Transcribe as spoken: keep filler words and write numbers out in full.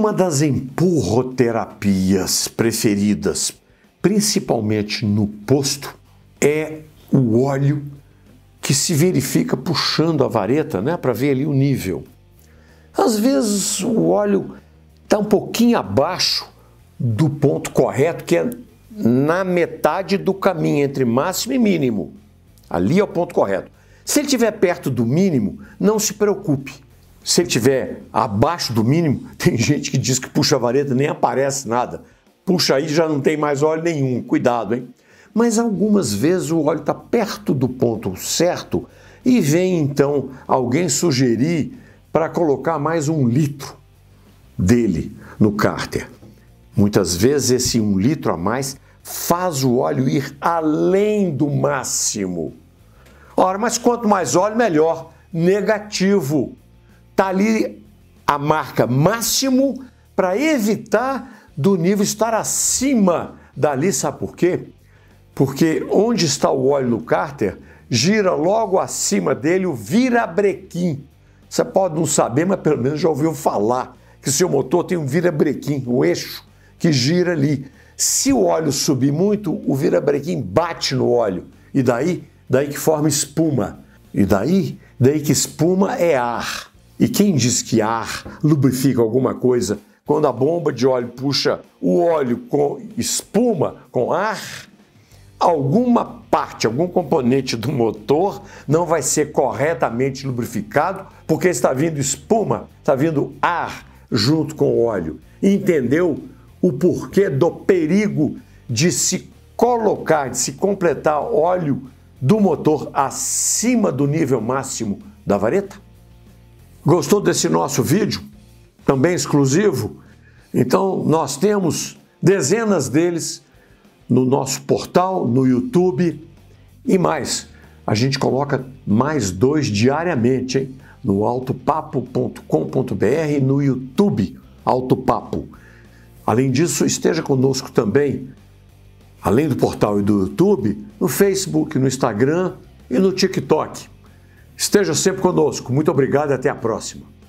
Uma das empurroterapias preferidas, principalmente no posto, é o óleo que se verifica puxando a vareta, né, para ver ali o nível. Às vezes o óleo está um pouquinho abaixo do ponto correto, que é na metade do caminho entre máximo e mínimo. Ali é o ponto correto. Se ele estiver perto do mínimo, não se preocupe. Se ele estiver abaixo do mínimo, tem gente que diz que puxa a vareta, nem aparece nada. Puxa aí, já não tem mais óleo nenhum. Cuidado, hein? Mas algumas vezes o óleo está perto do ponto certo e vem então alguém sugerir para colocar mais um litro dele no cárter. Muitas vezes esse um litro a mais faz o óleo ir além do máximo. Ora, mas quanto mais óleo, melhor. Negativo. Está ali a marca máximo para evitar do nível estar acima dali. Sabe por quê? Porque onde está o óleo no cárter, gira logo acima dele o virabrequim. Você pode não saber, mas pelo menos já ouviu falar que o seu motor tem um virabrequim, um eixo que gira ali. Se o óleo subir muito, o virabrequim bate no óleo e daí, daí que forma espuma. E daí, daí que espuma é ar. E quem diz que ar lubrifica alguma coisa, quando a bomba de óleo puxa o óleo com espuma, com ar, alguma parte, algum componente do motor não vai ser corretamente lubrificado porque está vindo espuma, está vindo ar junto com o óleo. Entendeu o porquê do perigo de se colocar, de se completar óleo do motor acima do nível máximo da vareta? Gostou desse nosso vídeo? Também exclusivo? Então nós temos dezenas deles no nosso portal, no YouTube e mais. A gente coloca mais dois diariamente, hein? No autopapo ponto com ponto br e no YouTube, Autopapo. Além disso, esteja conosco também, além do portal e do YouTube, no Facebook, no Instagram e no TikTok. Esteja sempre conosco. Muito obrigado e até a próxima.